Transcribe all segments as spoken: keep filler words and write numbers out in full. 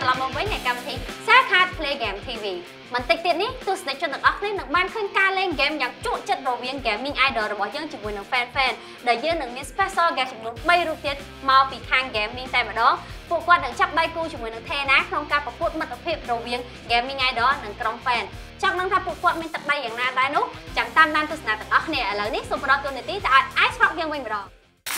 ត្រឡប់មកវិញនៃកម្មវិធី Sakat Play Game ធី វី បន្តិចទៀតនេះទស្សនិកជនទាំងអស់គ្នានឹងបានឃើញការលេង game យ៉ាងជក់ចិត្តរវាង Gaming Idol របស់យើងជាមួយនឹង fan fan ដែលយើងនឹងមាន special guest ចំនួន3រូបទៀតមកពីខាង Gaming តែម្ដងពួកគាត់នឹងចាប់ដៃគូជាមួយនឹង Thena ក្នុងការប្រកួតមិត្តភាពរវាង Gaming Idol និងក្រុម fan ចង់ដឹងថាពួកគាត់មានទឹកដៃយ៉ាងណាដែរនោះចាំតាមដានទស្សនាទាំងអស់គ្នាឥឡូវនេះសូមផ្ដល់ទូនាទីទៅឲ្យ Ice Rock យើងវិញម្ដង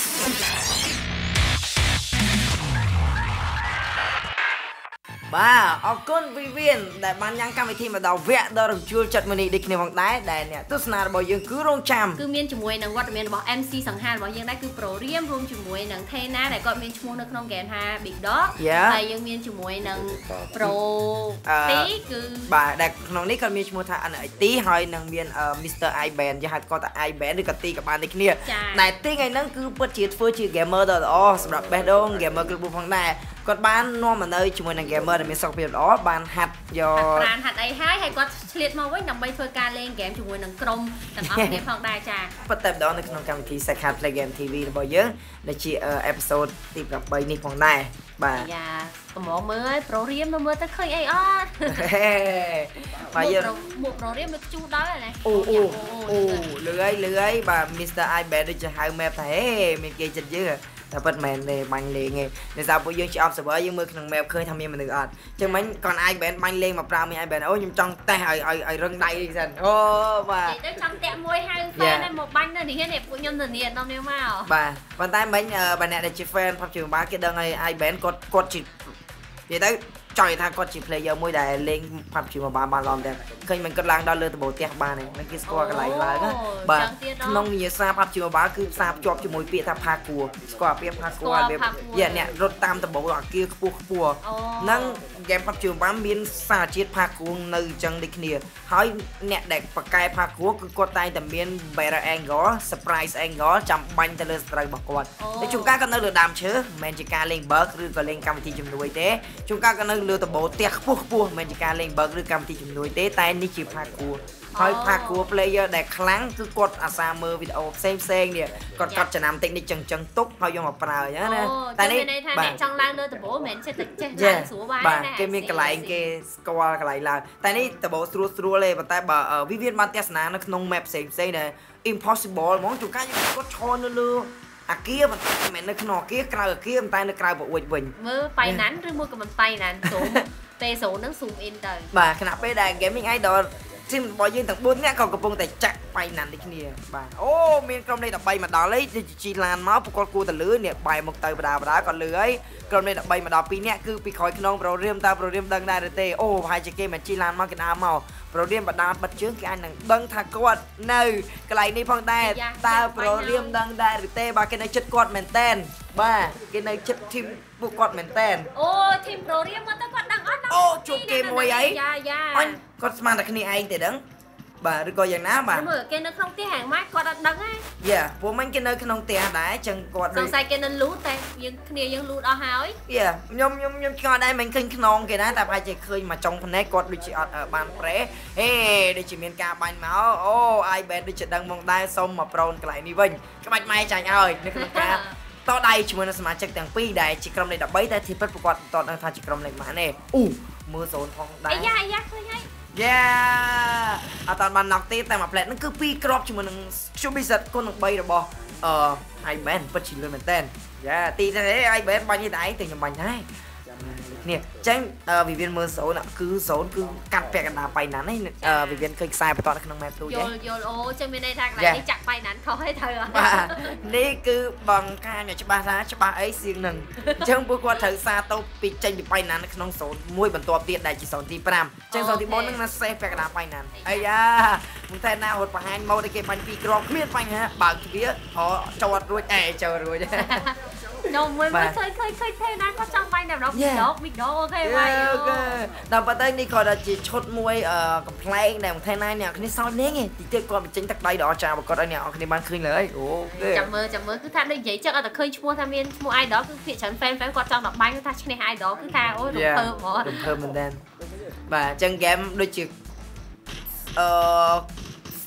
បាទអរគុណ Vivian ដែលបានញ៉ាំកម្មវិធីមកដល់វគ្គដ៏រំជួលចិត្តមួយនេះដូចគ្នាផងដែរដែលអ្នកទស្សនារបស់យើងគឺរងចាំគឺមានជាមួយនឹងវត្តមានរបស់ em xê សង្ហារបស់យើងដែរគឺ Pro រៀមរួមជាមួយនឹង Thena ដែលគាត់មានឈ្មោះនៅក្នុង game ថា Big Dog ហើយយើងមានជាមួយនឹង Pro ទីគឺបាទដែលក្នុងនេះគាត់មានឈ្មោះថា en eight ty ហើយនឹងមាន Mister Iban យើងហៅគាត់ថា Iban ឬក៏ទីក៏បានដូចគ្នាដែលទីថ្ងៃហ្នឹងគឺពិតជាធ្វើជា gamer ដ៏ល្អសម្រាប់ best dong gamer គឺផងដែរគាត់បាននាំមកនៅជាមួយនឹង gamer ដែលមានសុខភាពល្អបានហាត់យកប្រានហាត់អីហើយហើយគាត់ឆ្លៀតមកវិញដើម្បីធ្វើការលេង game ជាមួយនឹងក្រុមទាំងអស់គ្នាផងដែរចាប៉ុន្តែម្ដងនៅក្នុងកម្មវិធី Sakat Play Game ធី វី របស់យើងដែលជា episode ទីeightនេះផងដែរបាទយ៉ាកំងមើលឲ្យ Pro រៀមមើលទៅឃើញអីអត់បាទយើងមក Pro រៀមមកជូរដល់ហើយណាអូអូអូលឿយលឿយបាទ Mister Iban ដូចជាហៅ map ថាហេមានគេចិត្តយើងតែពិតមែនទេបាញ់លេងទេដោយសារពួកយើងជា observer យើងមើលក្នុង map ឃើញថាមានមនុស្សអត់អញ្ចឹងមិញគាត់អាចបែនបាញ់លេងមកប្រើមានអាចបែនអូខ្ញុំចង់តេស្តឲ្យឲ្យឲ្យរឹងដៃនេះសិនអូបាទទៅចង់តាក់មួយហៅ fan ឲ្យមកបាញ់នៅនេះនេះពួកខ្ញុំទៅនេះអត់នាំនេះមកបាទប៉ុន្តែមិញបើអ្នកដែលជា fan ផាប់ជាបាគេដឹងឲ្យអាចបែនគាត់គាត់ជានិយាយទៅចង់និយាយថាគាត់ជា player មួយដែលលេងផាប់ជាមកបានបានឡំតែឃើញមិនគាត់ឡើងដល់លើដំបូលផ្ទះបានហ្នឹងគេស្គាល់កន្លែងឡើងបាទក្នុងវិញ្ញាសាផាប់ជាមកគឺផ្សារភ្ជាប់ជាមួយពាក្យថាផាគួរស្គាល់ពាក្យផាគួរវាយ៉ាអ្នករត់តាមដំបូលអាគារខ្ពស់ខ្ពស់ហ្នឹងហ្គេមផាប់ជាមកមានសារជាតិផាគួរនៅអញ្ចឹងដូចគ្នាហើយអ្នកដែលបកកែផាគួរគឺគាត់តែងតែមាន better angle surprise angle ចាំបាញ់ទៅលើសត្រូវរបស់គាត់តែជួនកាលក៏នៅលើដើមឈើមិនមែនជាការលេង bug ឬក៏លេងកម្មវិធីជំនួយទេជួនកាលក៏នៅលើដំបូលផ្ទះខ្ពស់ខ្ពស់មិនមែនជាការលេង bug ឬកម្មវិធីជំនួយទេតែនេះជាផាគួរហើយផាគួរ player ដែលខ្លាំងគឺគាត់អាសាមើលវីដេអូផ្សេងផ្សេងនេះគាត់កត់ចំណាំ technique ចឹងចឹងទុកហើយយកមកប្រើអញ្ចឹងណាតែនេះបាទចង់ឡើងលើដំបូលមិនមែនចេះតែចេះឡើងស្រួលបាយណាបាទគេមានកន្លែងគេស្គាល់កន្លែងឡើងតែនេះដំបូលស្រួលស្រួលទេប៉ុន្តែបើ Vivian បានទស្សនានៅក្នុង map ផ្សេងផ្សេងដែល impossible ហ្មងជួនកាលគាត់ឈរនៅលើអាគារមិនមែននៅក្នុងអាគារក្រៅអាគារតែនៅក្រៅប្រអួចវិញមើលបៃណាន់ឬមួយក៏មិនបៃណាន់ស៊ូមពេលសូនហ្នឹង zoom in ទៅបាទខណៈពេលដែល Gaming Idol ทีมរបស់យើងទាំងfourនាក់ក៏កំពុងតែចាក់បៃណាន់ដូចគ្នាបាទអូមានក្រុមលេខthirteenមកដល់ហើយជីឡានមកពួកគាត់គួរតែលឿននេះបែរមកទៅបដាបដាគាត់លឿហើយក្រុមលេខthirteenមកដល់twoនាក់គឺពីក្រោយខ្នងប្រូរៀមតើប្រូរៀមដឹងដែរឬទេអូប្រហែលជាគេមិនជីឡានមកគេដើរមកប្រូរៀមបដាបិទជើងគេអាចនឹងដឹងថាគាត់នៅកន្លែងនេះផងដែរតើប្រូរៀមដឹងដែរឬទេបាទគេនៅចិត្តគាត់មែនតែនបាទគេនៅចិត្តធីមពួកគាត់មែនតែនអូធីមប្រូរៀមមកទៅគាត់ដឹងអត់អូជួបគេមួយអីយ៉ាយ៉ាអញគាត់ស្មានតែគ្នាឯងទេដឹងបាទឬក៏យ៉ាងណាបាទមើលគេនៅក្នុងផ្ទះហាងម៉ាច់គាត់អត់ដឹងទេយ៉ាពួកមិញគេនៅក្នុងផ្ទះដែរចឹងគាត់សង្ស័យគេនៅលូតតែយើងគ្នាយើងលូតអស់ហើយយ៉ាខ្ញុំខ្ញុំខ្ញុំឆ្ងល់ដែរមិញឃើញខ្នងគេដែរតែប្រហែលជាឃើញមកចុងភ្នែកគាត់ដូចជាអត់បានប្រេហេដូចជាមានការបាញ់មកអូអាយបែនដូចជាដឹងមកដែរសុំមកប្រូនកន្លែងនេះវិញក្បាច់ម៉ែចាញ់ហើយនៅក្នុងការតដៃជាមួយនឹងសមាជិកទាំងពីរដែលជាក្រុមលេខthirteenតែទីពិតប្រកបតដឹងថាជាក្រុមលេខម៉ានទេអូមើលសូនផងដែរអាយ៉ាអាយ៉ាឃើញហើយយ៉ាអត់បានណុកទេតែមួយផ្លែតហ្នឹងគឺពីរគ្រាប់ជាមួយនឹង Shubisat គុណនឹងthreeរបស់អឺ Iban ពិតជាលឿនមែនតើយ៉ាទីនេះ Iban បាញ់នេះតែឯងទៅខ្ញុំបាញ់ដែរនេះអញ្ចឹង Vivian មើលសូនគឺសូនគឺកាត់ពាក់កណ្ដាលបៃណាន់ហ្នឹង Vivian ឃើញខ្សែបន្តនៅក្នុង map ទូយល់យល់អូអញ្ចឹងមានន័យថាកន្លែងនេះចាក់បៃណាន់ខុសហើយត្រូវបាទនេះគឺបងកាញច្បាស់ថាច្បាស់អីសៀងនឹងអញ្ចឹងពួកគាត់ត្រូវសារទៅពីចេញពីបៃណាន់នៅក្នុងសូនមួយបន្ទាប់ទៀតដែលជាសូនទីfiveអញ្ចឹងសូនទីfourហ្នឹងណា safe ពាក់កណ្ដាលបៃណាន់អាយ៉ាមិនតែណារត់បង្ហាញម៉ូដឲ្យគេបាញ់ពីរគ្រាប់គ្មានបញ្ហាបើកទ្វារហោចោតរួចអេចូលរួចខ្ញុំមើលមើលឃើញឃើញឃើញទេណាគាត់ចង់បាញ់តែម្ដងពីដកពីដកអូខេបាយអូខេដល់ប៉ុន្តែនេះគាត់ជាឈុតមួយកំប្លែងដែលថៃណាអ្នកគ្នាសោចលេងតិចទៀតគាត់បញ្ចេញទឹកដៃដល់ចាគាត់ឲ្យអ្នកគ្នាបានឃើញលើអូខេចាំមើលចាំមើលគឺថាដូចនិយាយចឹងអត់តែឃើញឈ្មោះថាមានឈ្មោះ idol គឺភាគច្រើន fan fan គាត់ចង់ដល់បាញ់ថាឈ្នះ idol គឺថាអូរំភើបហ្មងរំភើបមែនតើបាទអញ្ចឹងហ្គេមដូចជាអឺ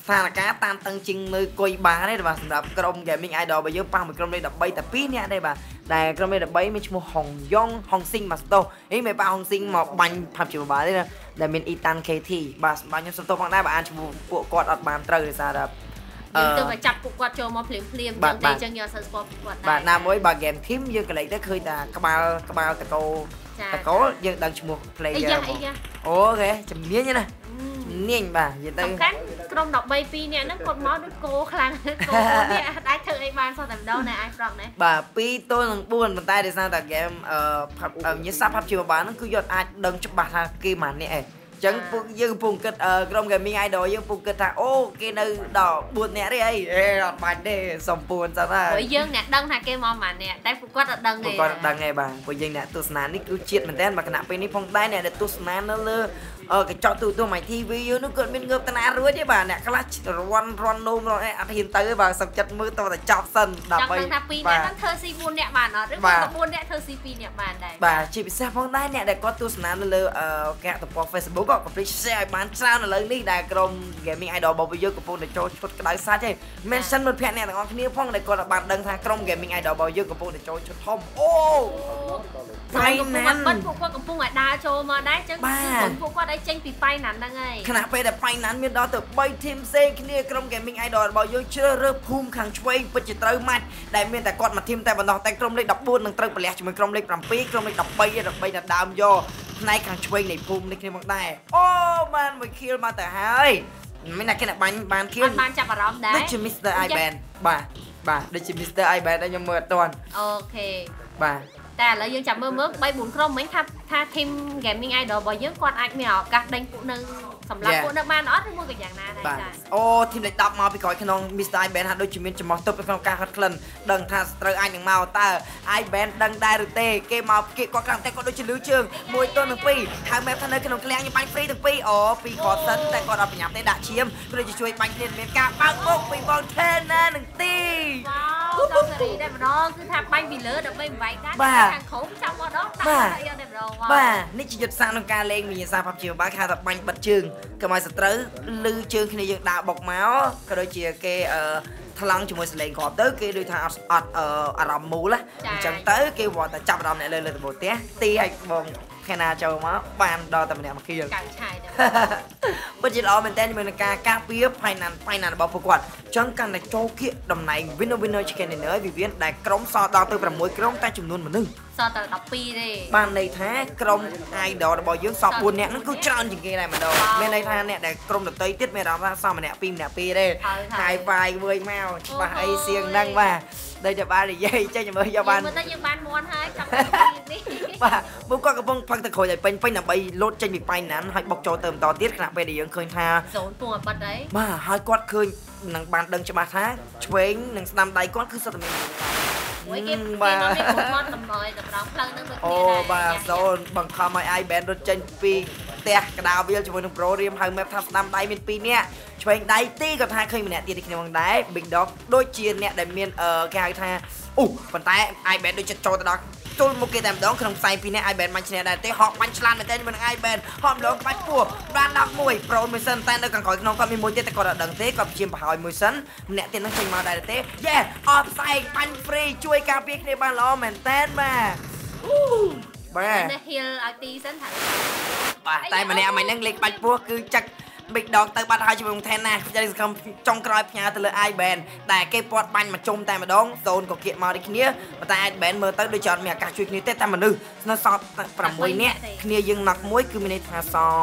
ថាការតាមតឹងជាងមើលគុយបានទេបាទសម្រាប់ក្រុម Gaming Idol របស់យើងប៉ះមួយក្រុមលេខ13តែពីរនាក់ទេបាទដែលក្រុមលេខ13មានឈ្មោះហុងយ៉ងហុងស៊ីងម៉ាស្តូនេះមិនប៉ះហុងស៊ីងមកបាញ់ផាប់ជាបាលទេណាដែលមានអ៊ីតាន់ key បាទសម្រាប់ខ្ញុំសុំទោសផងដែរបើអានឈ្មោះពួកគាត់អត់បានត្រូវដោយសារតែយើងទៅចាប់ពួកគាត់ចូលមកភ្លាមភ្លាមចឹងទេចឹងយើងអត់សូវស្គាល់ពួកគាត់ដែរបាទណាមួយបើ game team យើងកន្លែងទៅឃើញតែក្បាលក្បាលតកោតកោយើងដឹងឈ្មោះ player អូខេជំនាញណានាងបាទនិយាយទៅសំខាន់ក្រុម13 2នាក់ហ្នឹងគាត់មកដូចគោខ្លាំងគោនេះអាចធ្វើអីបានសោះតែម្ដងណែអាចប្រកណែបាទ2ទល់នឹង4ប៉ុន្តែដោយសារតែ game អឺញ៉ាំសាប់ផាប់ជាបបានហ្នឹងគឺយកអាចដឹងច្បាស់ថាគេម៉ាននេះឯងចឹងពួកយើងកំពុងគិតក្រុម Gaming Idol យើងកំពុងគិតថាអូគេនៅដល់4នាក់ទេអីអេអត់បាច់ទេសំពួនសិនហើយព្រោះយើងអ្នកដឹងថាគេមកម៉ានអ្នកតែពួកគាត់អត់ដឹងទេពួកគាត់អត់ដឹងទេបាទពួកយើងអ្នកទស្សនានេះគឺជាតិមែនតើមកគណៈពេលនេះផងដែរអ្នកដែលទស្សនានៅលើអឺកញ្ចក់ទូទូម៉ៃ ធីវី យើងនោះគាត់មានងើបតាណារួចទេបាទអ្នកខ្លះរន់រន់នោមរន់អីអត់ហ៊ានទៅទេបាទសុខចិត្តមើលតតែចប់សិនដើម្បីចង់ថា2នាក់ហ្នឹងធ្វើស៊ី4នាក់បានអត់ឬក៏4នាក់ធ្វើស៊ី2នាក់បានដែរបាទជាពិសេសផងដែរអ្នកដែលគាត់ទស្សនានៅលើអឺគេហទំព័រ Facebook ក៏ complete share ឲ្យបានច្រើនឥឡូវនេះដែលក្រុម Gaming Idol របស់យើងកំពុងតែចូលឈុតក្តៅសាច់ឯង mention មិត្តភក្តិអ្នកទាំងអស់គ្នាផងដែលគាត់បានដឹងថាក្រុម Gaming Idol របស់យើងកំពុងតែចូលឈុតធំអូហ្វៃណាស់ពួកគាត់កំពុងតែដើរចូលមកដែរចឹងគឺពួកគាត់ឲ្យចេញពីហ្វៃណាស់ហ្នឹងហើយខណៈពេលដែលហ្វៃណាស់មានដល់ទៅ3 team ផ្សេងគ្នាក្រុម Gaming Idol របស់យើងជ្រើសរើសភូមិខាងឆ្វេងពិតជាត្រូវម៉ាច់ដែលមានតែគាត់មួយ team តែបណ្ដោះតែក្រុមលេខ14នឹងត្រូវប្រលះជាមួយក្រុមលេខ7ក្រុមលេខ13ដើម្បីតែដើមយកផ្នែកខាងឆ្វេងនៃភូមិនេះគ្នាមកដែរអូបានមួយ kill មកទៅហើយមិនណាគេអ្នកបាញ់បាន kill អត់បានចាប់អារម្មណ៍ដែរដូចជា Mister Iban បាទបាទដូចជា Mister Iban ដែលខ្ញុំមើលអត់ទាន់អូខេបាទតែឥឡូវយើងចាំមើលមើល3 4ក្រុមមិញថាថា team Gaming Idol របស់យើងគាត់អាចមានឱកាសដេញពួកនៅសម្រាប់ពួកនៅបានអត់ឬមួយក៏យ៉ាងណាដែរចាអូ team លេខ10មកពីក្រោយក្នុង Mister Iban ហាក់ដូចជាមានចំោះទប់នៅក្នុងការហត់ក្លិនដឹងថាត្រូវអាចនឹងមកតើ Iban ដឹងដែរឬទេគេមកគេគាត់ខ្លាំងតែគាត់ដូចជាលឺជើងមួយទល់នឹងពីរហៅ map ថានៅក្នុងឃ្លាំងខ្ញុំបាញ់ free ទាំងពីរអូពីគាត់សិនតែគាត់អត់ប្រញាប់ទេដាក់ឈាមព្រោះជាជួយបាញ់គ្នាមានការបើកមុខពីបង Trainer នឹងទីដល់សេរីតែម្ដងគឺថាបាញ់ពីលើដើម្បីបំបែកដែរខាងក្រោមចាំម្ដងដាក់យកតែម្ដងបាទនេះជាយុទ្ធសាស្ត្រក្នុងការលេងវិញ្ញាសាផាប់ជាបាយគេថាបាញ់បិទជើងកុំឲ្យសត្រូវលឺជើងគ្នាយើងដើរបុកមកក៏ដូចជាគេអឺថ្លង់ជាមួយសលេងគ្រាប់ទៅគេដូចថាអត់អត់អារម្មណ៍មូលអញ្ចឹងទៅគេវត្តតែចាប់អារម្មណ៍អ្នកលើលើដំបូលផ្ទះទីឲ្យបងខេណាចូលមកបានដល់តែម្នាក់មកគៀលកៅឆាយទៅពិតជាល្អមែនតើជាមួយនឹងការការពារផៃណានផៃណានរបស់ពួកគាត់អញ្ចឹងកាន់តែចូលគៀកតំណែង winner winner chicken dinner វិវិនដែលក្រុមសល់ដល់ទៅ6ក្រុមតែចំនួនមនុស្សសល់តែ12ទេបានន័យថាក្រុម idol របស់យើងសល់4នាក់ហ្នឹងគឺច្រើនជាងគេដែរម្ដងមានន័យថាអ្នកដែលក្រុមដទៃទៀតមានអារម្មណ៍ថាសល់ម្នាក់2ម្នាក់2ទេហើយវាយវើយមកច្បាស់អីសៀងហ្នឹងបាទដូចតែបាននិយាយចេញមើលយកបានមើលទៅយើងបានមន់ហើយចង់នេះបាទពួកគាត់កំពុងផឹកទឹកក្រូចឲ្យពេញពេញដើម្បីលោតចេញពីប៉ៃណានហើយបុកចូលទៅបន្តទៀតខណៈពេលដែលយើងឃើញថាសូនពងឲ្យបិទអីបាទហើយគាត់ឃើញនឹងបានដឹងច្បាស់ថាឆ្វេងនិងស្ដាំដៃគាត់គឺសុទ្ធតែមានមួយគេបាទមកមានមុខមាត់តម្រយតម្រង់ផ្លូវនឹងដូចគ្នាដែរអូបាទសូនបង្ខំឲ្យ Iban រត់ចេញពីផ្ទះកដៅវាលជាមួយនឹង Pro រៀមហៅ map ថាស្ដាំដៃមាន2នាក់ឆ្វេងដៃទីក៏ថាឃើញម្នាក់ទៀតនេះគ្នាផងដែរ Big Dog ដូចជាអ្នកដែលមានគេហៅថាអូប៉ុន្តែ Iban ដូចចិត្តចូលទៅដល់ទល់មុខគេតែម្ដងក្នុងខ្សែពីរនាក់ Iban បាញ់ឈ្នះដែរទេហកបាញ់ឆ្លាតមែនតើជាមួយនឹង Iban ហកម្ដងបាច់ពោះបានដល់មួយ Pro មួយសិនតែនៅខាងក្រោយក្នុងគាត់មានមួយទៀតតែគាត់អត់ដឹងទេគាត់ព្យាយាមបង្ហើយមួយសិនម្នាក់ទៀតនឹងចេញមកដែរទេយេអត់ផ្សែងបាញ់ free ជួយការពារគ្នាបានល្អមែនតើបាទបាទនេះ heal ឲ្យទីសិនថាបាទតែម្នាក់មិញហ្នឹងលេខបាច់ពោះគឺចឹកBig Dog ទៅបាត់ហើយជាមួយនឹង Thena ខ្ញុំសង្ឃឹមចុងក្រោយផ្ញើទៅលើ Iban តែគេពាត់បាញ់មកជុំតែម្ដងសូនក៏គៀកមកដូចគ្នាប៉ុន្តែ Iban មើលទៅដូចជាអត់មានឱកាសជួយគ្នាទេតែមនុស្សនៅសល់6នាក់គ្នាយើងណុកមួយគឺមានន័យថាសល់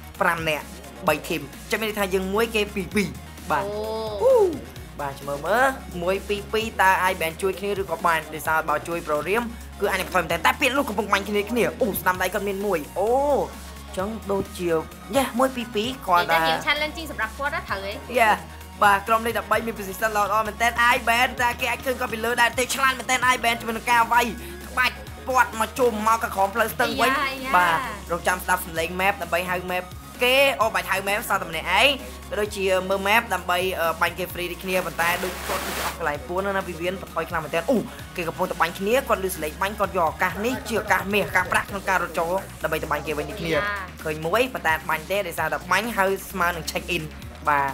5នាក់3 team ចាំមានន័យថាយើងមួយគេ2 2បាទអូបាទជមើលមើលមួយ2 2តើ Iban ជួយគ្នាឬក៏បានដោយសារបើជួយ Pro រៀមគឺអាចនឹងថយមែនតែពាក្យនោះកំពុងបាញ់គ្នាគ្នាអូស្ដាំដៃគាត់មានមួយអូចឹងដូចជាយ៉ាមួយពីពីគាត់តែយើង challenging សម្រាប់គាត់ណាត្រូវទេយ៉ាបាទក្រុមលេខ13មាន position ល្អល្អមែនតើ Iban តែគេអាចឃើញគាត់ពីលើដែរទេឆ្លាតមែនតើ Iban ជាមួយនឹងការវាយក្បាច់ពាត់មកជុំមកកក្រោមផ្លូវស្ទឹងវិញបាទរងចាំស្ដាប់សំឡេង map ដើម្បីហៅ map គេអូបាច់ហៅ map សតតែម្នាក់ឯងក៏ដូចជាមើល map ដើម្បីបាញ់គេ free ដូចគ្នាប៉ុន្តែដូចគាត់អស់កន្លែងពួនណាវិវិនបន្ថយខ្លាំងមែនតើអូគេកំពុងតែបាញ់គ្នាគាត់លឺសលេងបាញ់គាត់យកឱកាសនេះជាឱកាសមាសឱកាសប្រាក់ក្នុងការរត់ចូលដើម្បីទៅបាញ់គេវិញដូចគ្នាឃើញមួយប៉ុន្តែបាញ់ទេដោយសារតែបាញ់ហើយស្មើនឹង check in បាទ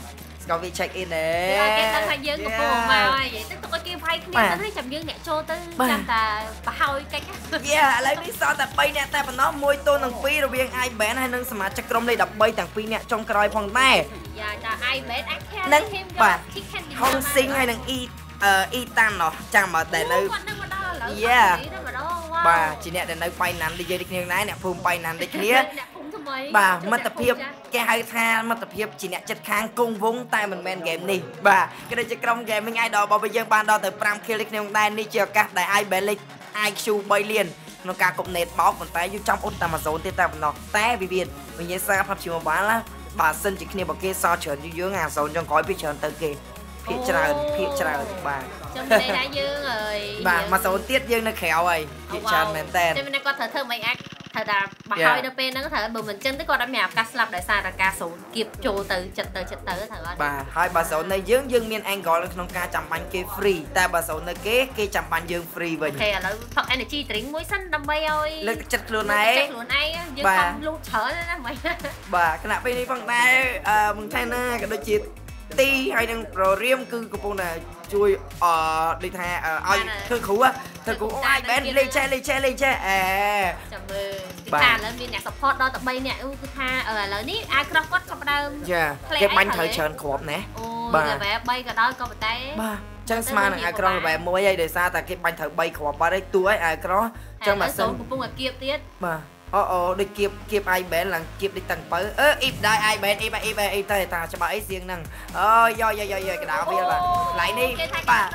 có vị check in nè cái đang thành dương của cô mà vậy tức tôi kia vay kia thấy chậm dương nè trôi tới chăm ta bà hôi cái yeah lấy lý do ta bay nè ta nó môi tôi nâng pi rồi biếng ai bén hay nâng sma chắc trong đây đập bay tặng pi nè trong còi phong tay dạ ta ai bén ác khen nâng bà không sinh hay nâng y y tan nó chẳng mà để nơi yeah bà chỉ nè để nơi bay nằm đi chơi đi kia này nè phun bay nằm đi kia bà mất tập hiệp cái hai tha mất tập hiệp chỉ nè chật khang cung vốn tay mình men game đi bà cái đây chỉ trong game mình ai đó bao bây giờ ban đó từ pram kia lịch này đây đi chưa cả đại ai bén lịch ai chu bay liền nó cả cục nét bóp còn tay vô trong út ta mà dồn tê ta nó té vì biển mình nhớ sao pháp chiều bán lá bà sân chỉ kia bảo kia so chởn như dưới ngà dồn trong gói phía chởn tới kia phía trời phía trời bà trong đây đã dương rồi bà mà dồn tiết dương nó khéo rồi phía trời mềm tên cho nên con thở thơ mấy ác thật là bà hơi đâu bên nó có thể bù mình chân tới con đã mèo cá slap đại sai là cá sấu kịp trồ từ chật từ chật từ thở bà hai bà dồn này dương dương miền anh gọi là nông ca chăm bánh kia free ta bà dồn này kế kế chăm bánh dương free vậy thì là phật energy drink muối xanh đầm bay ơi lực chất luôn này chất luôn này dương không luôn chở đó mày bà cái nào bên đây bằng tay bằng tay nè cái đôi chít ti hay đang pro riêng cứ của cô này chui ở đi tha ai thư khủ á thư khủ ai bên lên che lên che lên che à chào mừng tha là miền nhạc support đó tập bay nè ư tha ở là ní ai cross quất trong đâu dạ cái bánh thời trơn khộp nè bà vẽ bay cả đó con một tay bà chẳng smart ai cross vẽ mua đây để sao tại cái bánh thời bay khộp ba đấy tuổi ai cross trong mà sân của phun ở kia tiết bà ô ô đi kịp kịp ai bén là kịp đi tầng bớ ơ ịp đây ai bén ịp ịp ịp tay ta cho bà ấy riêng năng ơi do do do do cái đạo bây giờ bà lại đi bà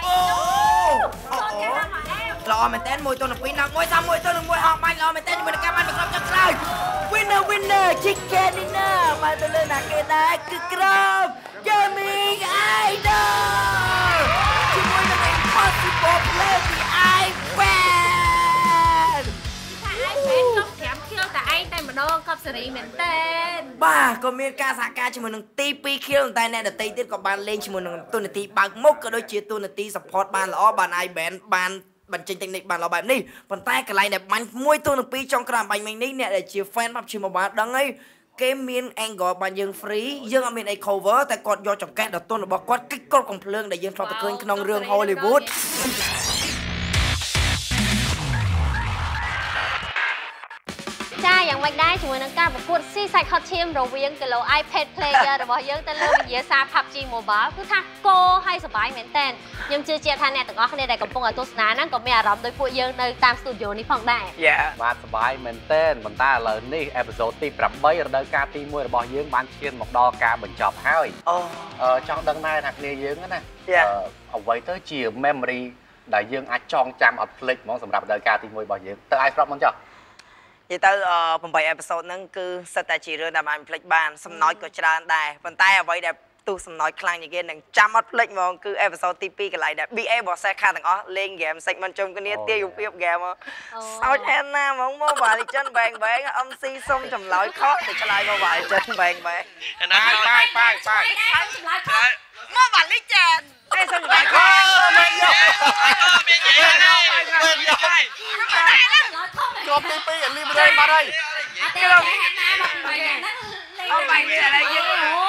lo mình tên mùi tôi là quý năng mùi sao mùi tôi là mùi họ mạnh lo mình tên mình là cam ăn được không cho trời winner winner chicken dinner mà tôi lên là cái này cứ cơm gaming idol chỉ mùi là impossible play the iPad tại anh tay mà đo cọp xử lý mình tên bà còn miền ca xa ca cho mình đừng tí pi kia đừng tay này là tí tiết còn bàn lên cho mình đừng tôi là tí bằng mốc cái đôi chia tôi là tí support bàn lõ bàn ai bén bàn bàn tranh technique bàn lõ bàn đi bàn tay cái này đẹp bánh môi tôi là pi trong cái bánh mình đi nè để chia fan bắp chia một bàn đắng ấy cái miền anh gọi bàn dương free dương ở miền này cover tại còn do trong cái đó tôi là bỏ quát kích cốt còn lương để dương cho tôi khơi nông rương Hollywood chaอย่างไม่ได้ช่วยนักการประกวดซีไซคอทีมเราเวียงกันเรา iPad player เราบอกยังแต่เรื่องเยอะซาพับจีโมบายคือถ้าโกให้สบายเหมือนแต่ยังเชื่อเจียท่านเนี่ยแต่ก็คะแนนได้กับปงกับตัวสนานั่นก็ไม่อารมณ์โดยพวกยังในตามสตูดิโอนี้ฟังได้ yeah มาสบายเหมือนเต้นมันตาเลยนี่เอพิโซดที่ปรับใบเราได้การตีมวยเราบอกยังมันเชียนหมกดอการบรรจบให้เออจังดังในทักเนียยังนะเอาไว้เตอร์จีเมมโมรีได้ยังอาจองจำอัดเพลงมองสำหรับได้การตีมวยบอกยังเตอร์ไอฟรอปมันจ้ะ vậy tới phần bảy episode nâng cứ sẽ tại chỉ riêng làm anh plek ban xâm nói của tràn đài phần tay ở vậy đẹp tu xâm nói khlang như kia nâng trăm mắt plek mà cứ episode tê pê cái lại đẹp bê a bỏ xe khai thằng ó lên game segment trong cái nia tiêu dục tiếp game mà sao chen na mà không mua bài thì chân bèn bèn âm si xong chầm lỗi khó thì cho lại mua bài chân bèn bèn bài bài bài bài mua bài lấy chèn ai xong lại khó cho pi pi ở libre đây mà đây ông mày như là gì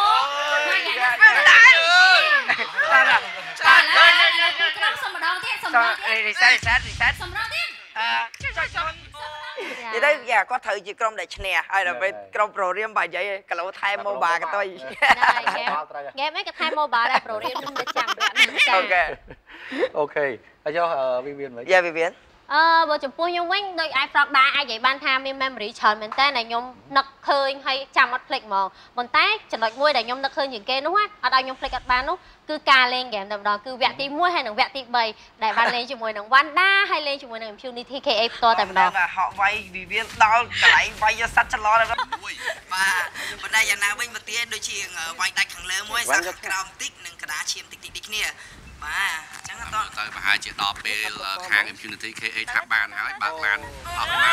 vậy đấy giờ có thử chị Chrome để nè ai là bên Chrome Pro riêng bài vậy cái lỗ thay mô bà cái tôi nghe mấy cái thay mô bà là Pro riêng để chạm ok ok cho cho Vivian vậy dạ Vivian ờ bộ chụp nhung quanh đôi ai frog đá ai vậy ban tham em memory chọn mình tên này nhung nặc khơi hay chăm mắt click mòn còn tái chọn loại ngôi để nhung nặc khơi những cái đúng không ở đây nhung click ban lúc cứ ca lên game đầm đó cứ vẹt tí mua hay nằng vẹt tí bày để ban lên cho mùi nằng văn đá hay lên cho mùi nằng Unity ca to tại đó là họ vay Vivian đó lại vay cho sắt cho lo rồi đó mà bên đây giờ nào bên một tiếng đôi chiêng vay tay khẳng lớn môi sắc crom tích nằng cả đá chiêm tích tích tích nè mà chẳng là to tới và hai chị đọc về hàng Impunity ca tháp bàn hỏi bạc lan học mà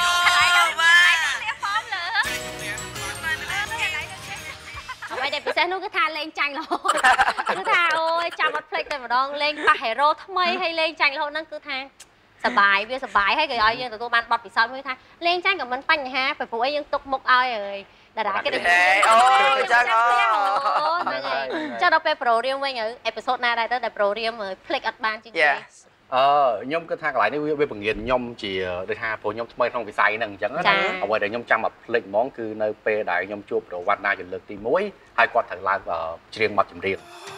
vậy đẹp sẽ nó cứ tha lên tranh rồi cứ tha ôi chăm mắt plek rồi đó lên ba hero thâm mây hay lên tranh rồi nó cứ thaสบายเบี้ยสบายให้กับไอ้ยังแต่ตัวมันบอดปีซ้อนไม่ทาเล่นจ้างกับมันปั้นฮะไปปูไอ้ยังตกมกเอาเลยតារាគេដូចអូចឹងអូហ្នឹងហើយចុះដល់ពេលប្រូរៀមវិញអេពីសូតណាដែរទៅដែលប្រូរៀមភ្លេចអត់បានជាជាអឺខ្ញុំគិតថាកន្លែងនេះវាបង្រៀនខ្ញុំជាដូចថាព្រោះខ្ញុំថ្មីក្នុងវិស័យហ្នឹងអញ្ចឹងណាអ្វីដែលខ្ញុំចាំមកភ្លេចហ្មងគឺនៅពេលដែលខ្ញុំជួបប្រវត្តិណាជាលើកទីមួយហើយគាត់ត្រូវឡើងច្រៀងបទចម្រៀង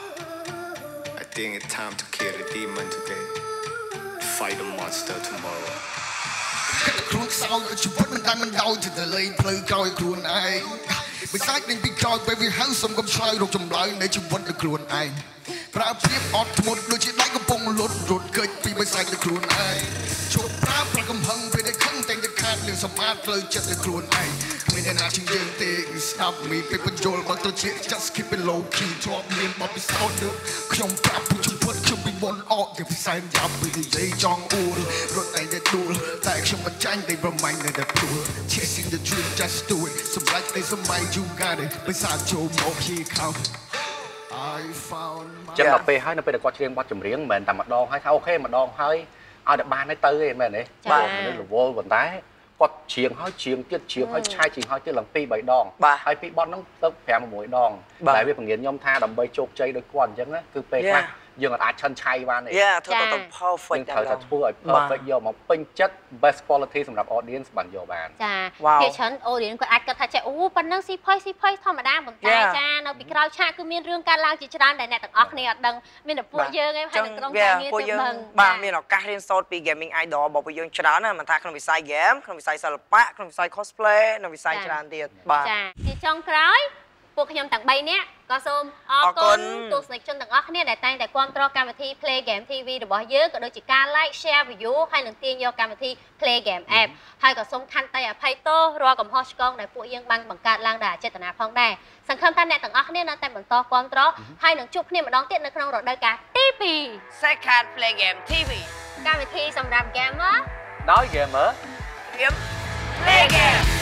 I think it's time to kill the demon today fight the monster tomorrow ខ្លួនខ្សោយជីវិតមិនដែលមិនដោយទៅតែលេងផ្លូវក្រោយខ្លួនឯងមិនសាច់នឹងពីក្រោយពេលវាហៅសុំកុំឆ្លើយរកចម្លើយនៃជីវិតទៅខ្លួនឯងប្រើព្រៀបអត់ធ្មត់ដូចជាដៃកំពុងលត់រត់កិច្ចពីបិសាច់ទៅខ្លួនឯងជប់ប្រើប្រកំហឹងពេលដែលខឹងតែងតែខាតលឿនសម្អាតផ្លូវចិត្តទៅខ្លួនឯងគ្មានអ្នកណាជាងយើងទេស្ដាប់មីពេលបញ្យល់បើទៅជា just keep it low key ធ្លាប់មានបទពិសោធន៍ដូចខ្ញុំប្រាប់ពីជីវិតខ្ញុំពីមុនអត់គេពិសែនយ៉ាប់ពីនិយាយចង់អួលរត់ឯងតែដួលតែខ្ញុំមិនចាញ់តែប្រមាញ់នៅតែព្រួល chasing the dream just do it សម្រាប់តែសម័យ you got it បិសាចចូលមកហៀខោI found ចឹងដល់ពេលហើយនៅពេលដែលគាត់ច្រៀងបទចម្រៀងមិនមែនតែម្ដងហើយថាអូខេម្ដងហើយឲ្យតែបានទៅទេមែនទេបាទមនុស្សរវល់ប៉ុន្តែគាត់ច្រៀងហើយច្រៀងទៀតច្រៀងហើយឆាយច្រៀងហើយទៀតឡើងពីរបីដងហើយពីបទហ្នឹងទៅប្រាំមួយដងតែវាបង្រៀនខ្ញុំថាដើម្បីជោគជ័យដោយគាត់អញ្ចឹងណាគឺពេលខ្លះយើងអាចឆិនឆៃបានទេ Yeah ធ្វើទៅ perfect ត្រូវតែធ្វើឲ្យ perfect យកមកពេញចិត្ត best quality សម្រាប់ audience បានយកបានចាគេច្រើន audience គាត់អាចគិតថាចេះអូប៉ុណ្ណឹងស៊ីផុយស៊ីផុយធម្មតាប៉ុន្តែចានៅពីក្រោយឆាកគឺមានរឿងកើតឡើងជាច្រើនដែលអ្នកទាំងអស់គ្នាអត់ដឹងមានតែពួកយើងឯងហើយនៅក្នុងការងារទៅដឹងបាទមានឱកាសរៀនសូត្រពី gaming idol របស់ពួកយើងច្រើនណាមិនថាក្នុងវិស័យ game ក្នុងវិស័យសិល្បៈក្នុងវិស័យ cosplay និងវិស័យច្រើនទៀតបាទចាជាចុងក្រោយពួកខ្ញុំទាំងបីនាក់ក៏សូមអរគុណទស្សនិកជនទាំងអស់គ្នាដែលតែងតែគាំទ្រកម្មវិធី Play Game ធីវី របស់យើងក៏ដូចជាការ like share view ហើយនឹងទាញយកកម្មវិធី Play Game App ហើយក៏សូមខន្តីអភ័យទោសរាល់កំហុសឆ្គងដែលពួកយើងបានបង្កើតឡើងដោយអចេតនាផងដែរសង្ឃឹមថាអ្នកទាំងអស់គ្នានៅតែបន្តគាំទ្រហើយនឹងជួបគ្នាម្ដងទៀតនៅក្នុងរដូវកាលទីពីរ Second Play Game ធីវីកម្មវិធីសម្រាប់ gamer ដោយ gamer Game Play Game